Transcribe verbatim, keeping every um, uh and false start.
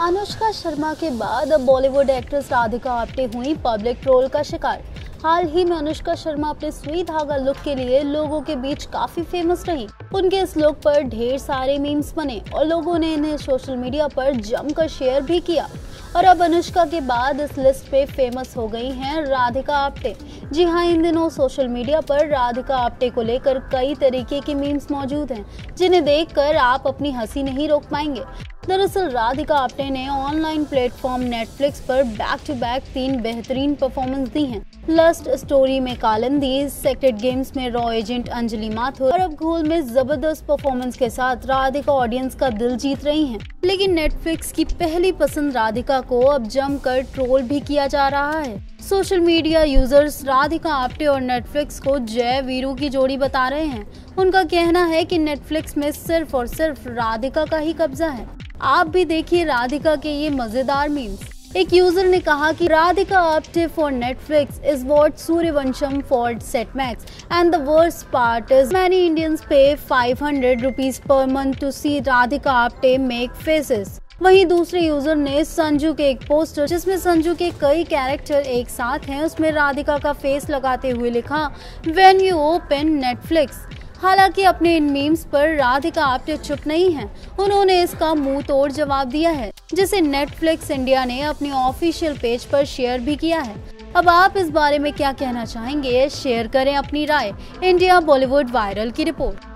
अनुष्का शर्मा के बाद अब बॉलीवुड एक्ट्रेस राधिका आप्टे हुई पब्लिक ट्रोल का शिकार। हाल ही में अनुष्का शर्मा अपने सुई धागा लुक के लिए लोगों के बीच काफी फेमस रही। उनके इस लुक पर ढेर सारे मीम्स बने और लोगों ने इन्हें सोशल मीडिया पर जमकर शेयर भी किया। और अब अनुष्का के बाद इस लिस्ट पे फेमस हो गई हैं राधिका आप्टे। जी हाँ, इन दिनों सोशल मीडिया पर राधिका आप्टे को लेकर कई तरीके के मीम्स मौजूद हैं, जिन्हें देखकर आप अपनी हंसी नहीं रोक पाएंगे। दरअसल राधिका आप्टे ने ऑनलाइन प्लेटफॉर्म नेटफ्लिक्स पर बैक टू बैक तीन बेहतरीन परफॉर्मेंस दी हैं। लस्ट स्टोरी में कालिंदी, सेक्रेड गेम्स में रॉ एजेंट अंजलि माथुर और अब घोल में जबरदस्त परफॉर्मेंस के साथ राधिका ऑडियंस का दिल जीत रही हैं। लेकिन नेटफ्लिक्स की पहली पसंद राधिका को अब जमकर ट्रोल भी किया जा रहा है। Social media users Radhika Apte और नेटफ्लिक्स को जय वीरू की जोड़ी बता रहे हैं। उनका कहना है कि नेटफ्लिक्स में सिर्फ और सिर्फ राधिका का ही कब्जा है। आप भी देखिए राधिका के ये मजेदार मीम्स। एक यूजर ने कहा कि Radhika Apte for Netflix is what Sooryavansham for Set Max and the worst part is many Indians pay five hundred rupees per month to see Radhika Apte make faces. वहीं दूसरे यूजर ने संजू के एक पोस्टर जिसमें संजू के कई कैरेक्टर एक साथ हैं, उसमें राधिका का फेस लगाते हुए लिखा व्हेन यू ओपन नेटफ्लिक्स। हालांकि अपने इन मीम्स पर राधिका आप्टे चुप नहीं हैं। उन्होंने इसका मुंह तोड़ जवाब दिया है, जिसे नेटफ्लिक्स इंडिया ने अपने ऑफिशियल पेज पर शेयर भी किया है। अब आप इस बारे में क्या कहना चाहेंगे? शेयर करें अपनी राय। इंडिया बॉलीवुड वायरल की रिपोर्ट।